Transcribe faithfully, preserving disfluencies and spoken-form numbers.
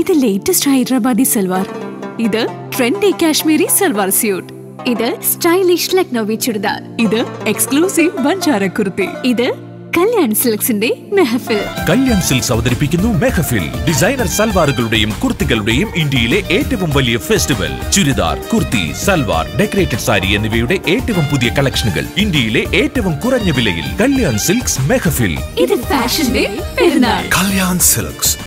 ഇത് ലേറ്റസ്റ്റ് ഹൈദരാബാദി സൽവാർ, ഇത് trendy Kashmiri salwar suit, ഇത് സ്റ്റൈലിഷ് ലക്നൗവി ചുരിദാർ, ഇത് എക്സ്ക്ലൂസീവ് ബഞ്ചാര കുർത്തി, ഇത് കല്യാൺ സിൽക്സിന്റെ മെഹഫിൽ. കല്യാൺ സിൽക്സ് അവതരിപ്പിക്കുന്നു മെഹഫിൽ. ഡിസൈനർ സൽവാറുകളുടെയും കുർത്തികളുടെയും ഇന്ത്യയിലെ ഏറ്റവും വലിയ ഫെസ്റ്റിവൽ. ചുരിദാർ, കുർത്തി, സൽവാർ, ഡെക്കറേറ്റഡ് സാരി എന്നിവയുടെ ഏറ്റവും പുതിയ കളക്ഷനുകൾ ഇന്ത്യയിലെ ഏറ്റവും കുറഞ്ഞ വിലയിൽ. കല്യാൺ സിൽക്സ് മെഹഫിൽ. ഇത് ഫാഷന്റെ പെരുന്നാൾ. കല്യാൺ സിൽക്സ്.